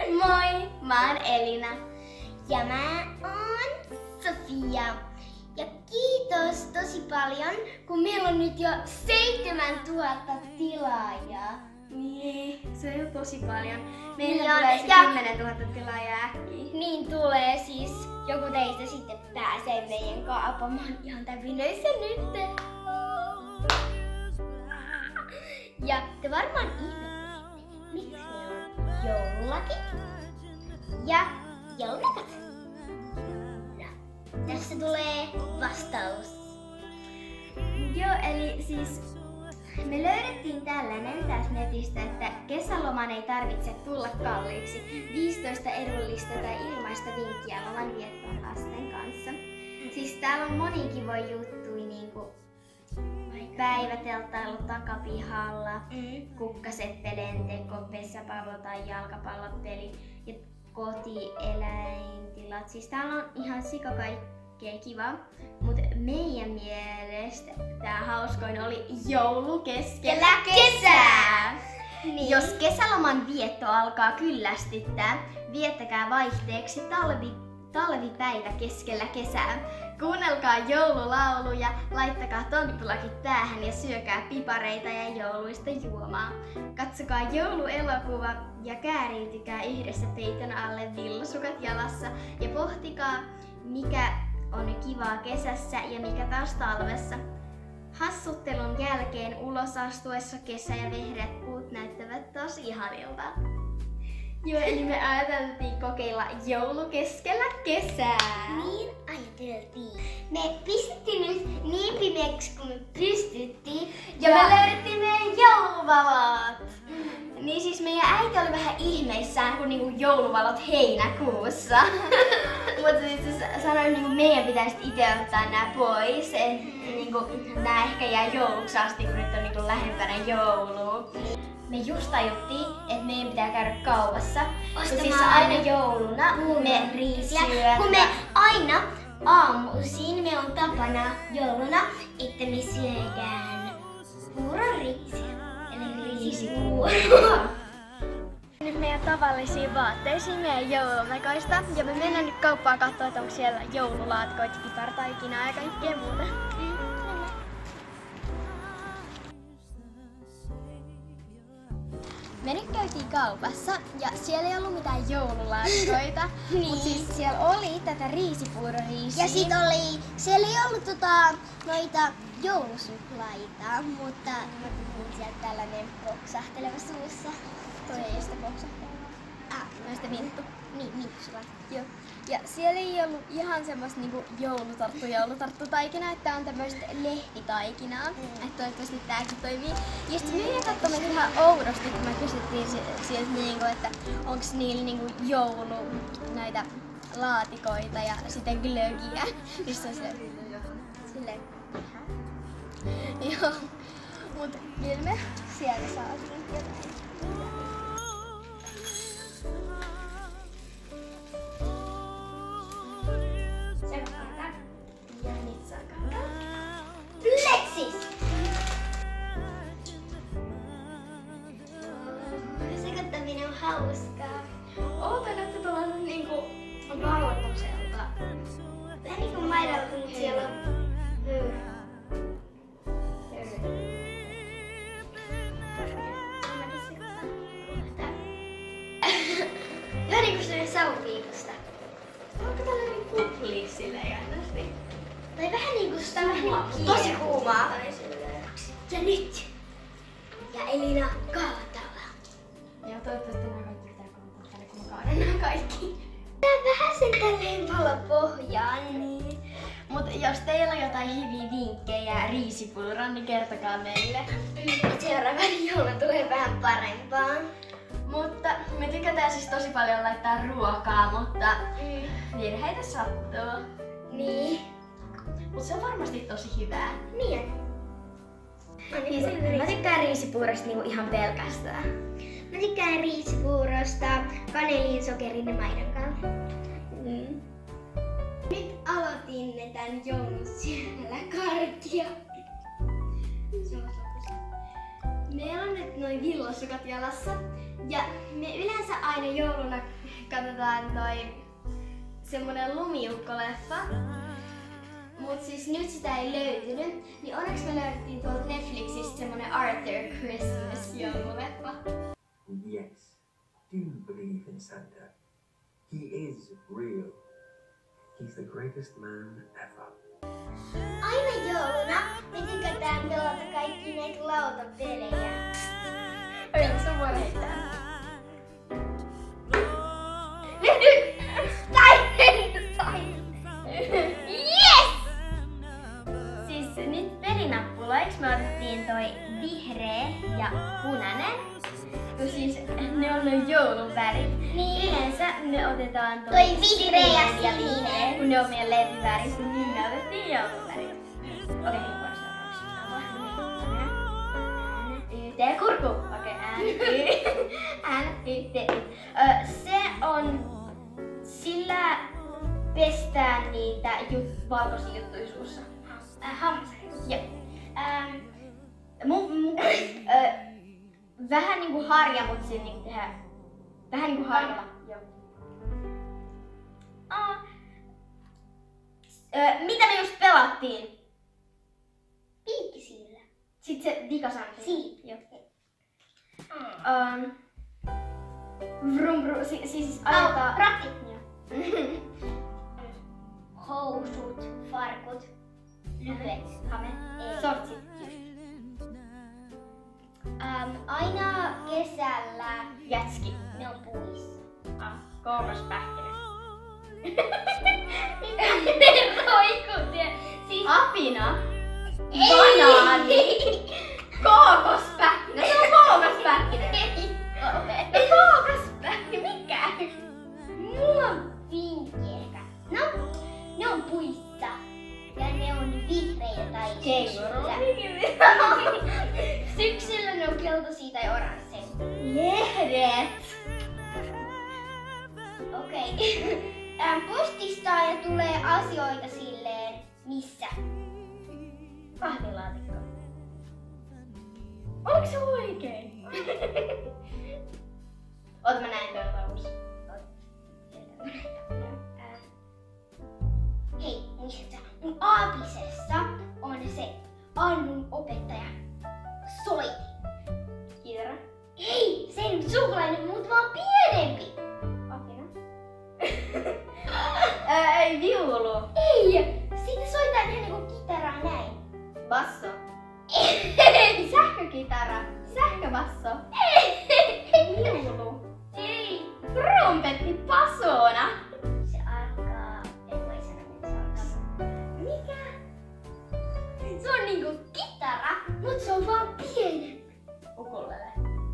Moi, mä oon Elina. Ja mä oon Sofia. Ja kiitos tosi paljon, kun meillä on nyt jo 7000 tilaajaa. Niin, se on tosi paljon. Meillä Niin tulee on, se ja- 10 000 tilaajaa äkkiä. Niin tulee siis. Joku teistä sitten pääsee meidän kaapamaan ihan täpinöissä nyt. Ja te varmaan ihmettelette, miksi meillä on joululaki ja joulunakat. No, tässä tulee vastaus. Joo, eli siis me löydettiin tällainen tästä netistä, että kesäloman ei tarvitse tulla kalliiksi. 15 edullista tai ilmaista vinkkiä loman viettoon lasten kanssa. Siis täällä on moni kivoja juttuja, niinku päiväteltailu takapihalla, kukkaseppelen teko, pesäpallo tai jalkapallopeli ja kotieläintilat. Siis täällä on ihan sika kaikkea kivaa, mutta meidän mielestä tää hauskoin oli joulu keskellä kesää. Niin. Jos kesäloman vietto alkaa kyllästyttää, viettäkää vaihteeksi talvipäivä keskellä kesää. Kuunnelkaa joululauluja, laittakaa tonttulakit päähän ja syökää pipareita ja jouluista juomaa. Katsokaa jouluelokuva ja kääriytykää yhdessä peiton alle villasukat jalassa ja pohtikaa, mikä on kivaa kesässä ja mikä taas talvessa. Hassuttelun jälkeen ulos astuessa kesä ja vehreät puut näyttävät tosi ihanilta. Joo, eli me ajateltiin kokeilla joulu keskellä kesää. Niin ajateltiin. Me pistettiin nyt niin pimeäksi kuin me pystyttiin. Ja me löydettiin meidän jouluvalot! Niin siis meidän äiti oli vähän ihmeissään, kun niinku jouluvalot heinäkuussa. Mutta siis se sanoi, että niinku meidän pitäisi itse ottaa nää pois. Et niinku nää ehkä jää jouluksi asti, kun nyt on niinku lähempänä joulua. Me just tajuttiin, että meidän pitää käydä kaupassa. Ostamaan Siis aina jouluna me Ja kun me aina aamuisin me on tapana jouluna, että me syödään puuroriisiä. Eli riisipuuroa. Nyt meidän tavallisiin vaatteisiin meidän joulumekoista. Ja me mennään nyt kauppaan katsoa, että onko siellä joululaatikoita, pipartaikinaa ja kaikkea muuta. Me nyt käytiin kaupassa ja siellä ei ollut mitään joululaatikoita, mutta siis siellä oli tätä riisipuuroriisiä. Ja sit siellä ei ollut noita joulusuklaita, mutta mä puhun sieltä tällainen poksahteleva suussa. Toi ei sitä poksahtelua. Noista minttu. Niin, minttusula. Joo. Ja siellä ei ollut ihan semmoista niinku joulutarttutaikinaa, että on tämmöistä lehtitaikinaa. Että toivottavasti tääkin toimii. Ja sitten me katsomme ihan oudosti, kun me kysyttiin sieltä niinku, että onks niillä niinku joulu näitä laatikoita ja sitten glögiä. Missä on silleen. Joo. Mut kyllä me sieltä saatiin jotain. Ja nyt saa katsoa. Plexis! Sekoittaminen on hauskaa. Ootan, että tuolla on niinku valkoiselta. Vähän niinku maidolta, mutta siellä on vähän niinku se savupiipusta. Onko tällainen kupli silleen jännästi? Tai vähän niinku sitä Tosi kuumaa. Ja nyt! Ja Elina kaatava. Joo, toivottavasti nämä kaikki pitää koottaa tänne, kun mä kaadan nämä kaikki. Tää vähän sen tälleen palo pohjaan. Niin. Mut jos teillä on jotain hyviä vinkkejä riisipuuroon, niin kertokaa meille. Seuraavan joulun tulee vähän parempaa. Mutta me tykätään siis tosi paljon laittaa ruokaa, mutta virheitä sattuu. Niin. Mut se on varmasti tosi hyvää. Niin. Mä tykkään riisipuurosta niinku ihan pelkästään. Mä tykkään riisipuurosta, kanelin, sokerin ja maidon kanssa. Nyt aloitin tän joulun syömällä karkkia. Meillä on nyt noin villasukat jalassa. Ja me yleensä aina jouluna katsotaan toi semmonen lumiukko-leffa. Mut siis nyt sitä ei löytynyt, niin onneksi me löydettiin tuolta Netflixistä semmonen Arthur Christmas joululeffa. Yes, do you believe in Santa? He is real. He's the greatest man ever. Aina jouluna me tykätään pelata kaikki näitä lautapelejä. Ei, se voi heittää. Yes! Siis nyt pelinappuloiksi me otettiin toi vihreä ja punainen. Kun siis ne on noin jouluvärit. Niin. Yleensä me otetaan Toi vihreä ja sininen. kun ne on meidän levyvärit, niin me otettiin jouluvärit. Okei, niin vuorossa T kurku. Okei, T. Se on sillä pestään niitä valkoisia juttuja suussa. Hammasakin. Joo. Vähän niinku harja, mut siinä niinku tehdään. Vähän niinku harjalla. Joo. Mitä me just pelattiin? Piikkisiillä. Sitten se vikasanti. Siitä. Joo. Vrum vrum. Siis ajetaan. Rakit. Joo. Housut, farkut, lyhyet, hame, Sortsit. aina kesällä Jätski. ne on puissa. Kouraspähkinä. Ne roikut ja siis... Apina. Banaani. Kookospähkinä. Se on kookospähkinä. No kookospähkinä. Mikä? Mulla on vinkki ehkä. No, ne on puissa. Ja ne on vihreitä tai Kenguru. Syksyllä ne on keltaisia tai oransseja. Lehdet. Okei. Postista ja tulee asioita silleen missä? Kahvilaatikko. Oliko se oikein? Ota mä näin tuolta Hei, muista. Mun aapisessa on se Annun opettaja soitin. Kitara. Hei, sen sukulainen, mut vaan pienempi. Apina. Ei viulu. Ei, sitten soitan ihan niinku kitaraa näin. Basso. Ei, Sähkökitara. Sähköbasso. Viulu. ei. Trumpetti pasona. Se alkaa, en voi sanoa, että se alkaa. Mikä? Se on niinku kitara, mut se on vaan pienempi. Ukulele.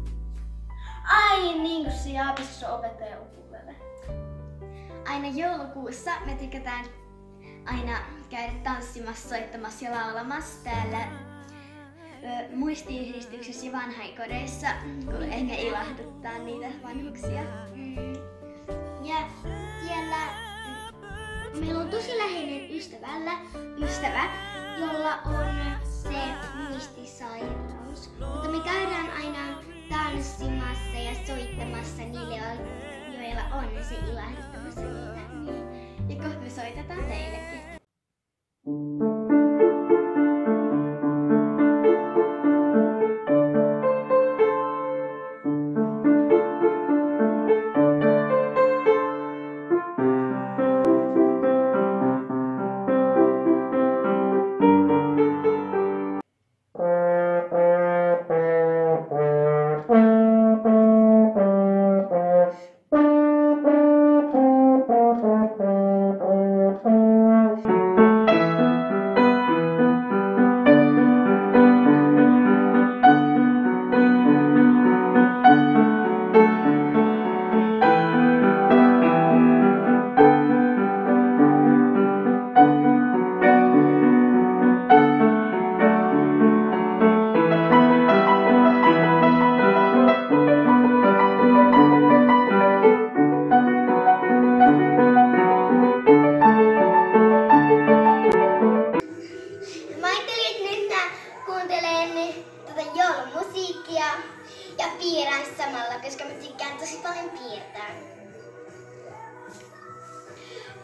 Ai niin kuin siinä aapisessa on opettaja ukulele. Aina joulukuussa me tykätään aina käydä tanssimassa, soittamassa ja laulamassa täällä muistiyhdistyksessä ja vanhainkodeissa, kun ehkä ilahduttaa niitä vanhuksia. Ja siellä meillä on tosi läheinen ystävä, jolla on se muistisairaus. Mutta me käydään aina tanssimassa ja soittamassa niille, joilla on se ilahduttamassa niitä. Ja kohta me soitetaan teillekin. joulumusiikkia ja piirrän samalla, koska mä tykkään tosi paljon piirtää.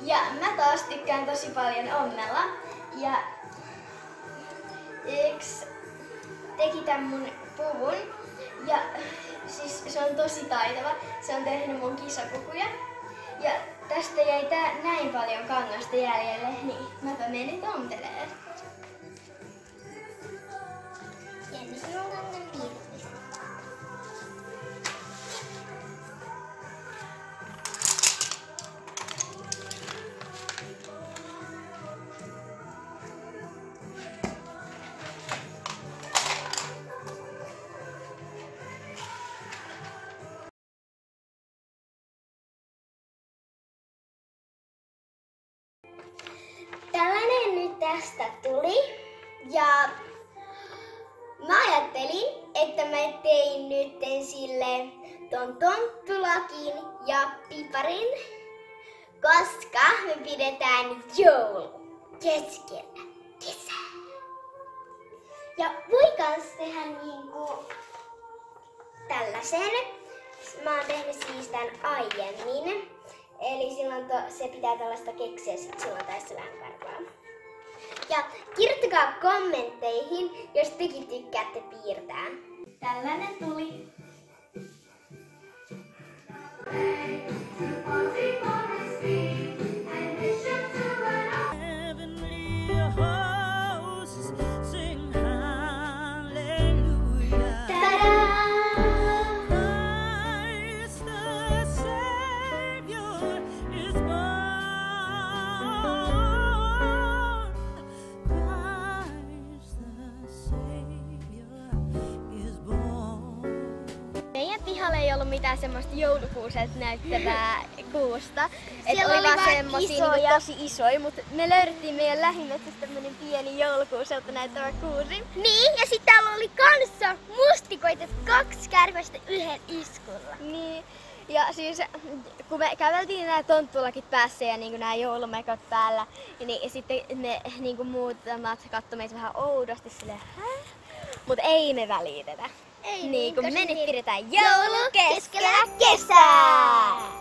Ja mä taas tykkään tosi paljon ommella. Ja yksi teki tän mun puvun. Ja siis se on tosi taitava. Se on tehnyt mun kisapukuja. Ja tästä jäi näin paljon kangasta jäljelle, niin mäpä menin ompeleen. Jenni, sinulla on tän piirtämistä. Tällainen nyt tästä tuli. Ja mä ajattelin, että mä tein nyt sille ton tonttulakin ja piparin, koska me pidetään joulu keskellä kesää. Ja voi kans tehdä niinku tällaisen. Mä oon tehnyt siis tän aiemmin. Eli silloin se pitää tällaista keksiä, sit silloin tässä vähän karvaa. Ja kirjoittakaa kommentteihin, jos tekin tykkäätte piirtää. Tällainen tuli. Pihalla ei ollut mitään semmoista joulukuuselta näyttävää kuusta. Siellä oli vaan vaan semmosia isoja. niinku tosi isoja, mutta me löydettiin meidän lähimetsästä tämmönen pieni joulukuuselta näyttävä kuusi. Niin, ja sitten täällä oli kanssa mustikoita 2 kärpästä yhden iskulla. Niin, ja siis kun me käveltiin nää tonttulakit päässä ja niinku nää joulumekot päällä, niin sitten ne niinku muutamat katsoi meitä vähän oudosti silleen, hä? Mut ei me välitetä. Ei niin, kun koska me nyt niin. pidetään joulu keskellä kesää!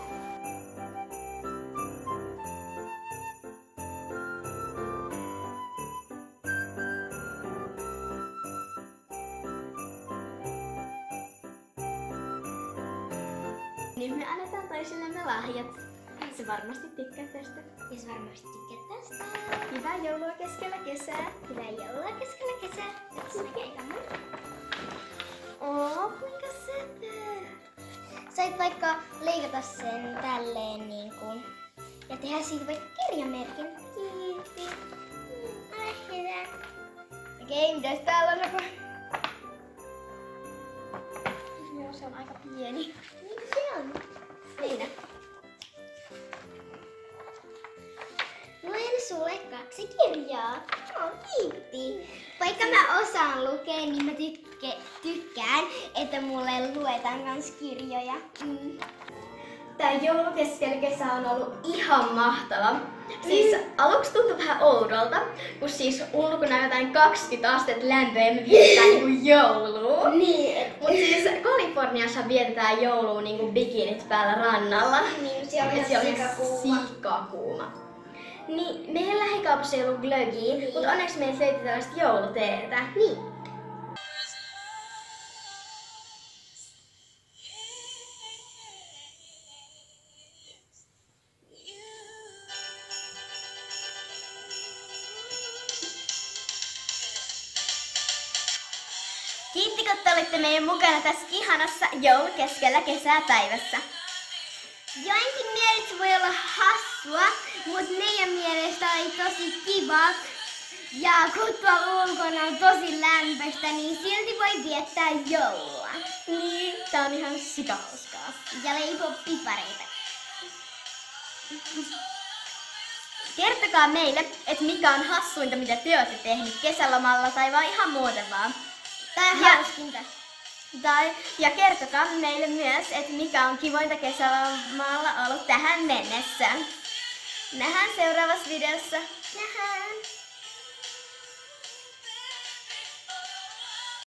Niin me annetaan toisillemme lahjat. Se varmasti tykkää tästä. Ja sä varmasti tykkäät tästä. Hyvää joulua keskellä kesää. Hyvää joulua keskellä kesää. Tässä näkee mun. Kuinka söpö! Sait vaikka leikata sen tälleen niinku. Ja tehdä siitä vaikka kirjamerkin. Kiitti. Ole hyvä. Okei, mitäs täällä on? Se on aika pieni. Niin se on. Siinä. Luen sulle 2 kirjaa. Kiitti. Vaikka mä osaan lukea, niin mä tykkään, että mulle luetaan kans kirjoja. Tää joulu keskellä kesää on ollut ihan mahtava. Siis aluksi tuntui vähän oudolta, kun siis ulkona on jotain 20 astetta lämpöä ja me vietetään niinku joulua. Niin. Mut siis Kaliforniassa vietetään joulua niinku bikinit päällä rannalla. Niin, siellä on Ja siellä ihan on sikakuuma. Niin, meidän lähikaupassa ei ollut glögiä, Niin. mutta onneksi meillä löytyi tällaista jouluteetä. Niin. Kiitti, kun te olitte meidän mukana tässä ihanassa joulu keskellä kesää päivässä. Joinkin mielestä voi olla hassua, mutta meidän mielestä oli tosi kiva. Ja kun tuolla ulkona on tosi lämpöistä, niin silti voi viettää joulua. Niin, tää on ihan sikahauskaa. Ja leipoo pipareita. Kertokaa meille, että mikä on hassuinta, mitä te olette tehnyt kesälomalla tai vaan ihan muuten vaan. Tai Ja- hauskinta. Ja kertokaa meille myös, että mikä on kivointa kesälomalla ollut tähän mennessä. Nähdään seuraavassa videossa. Nähdään.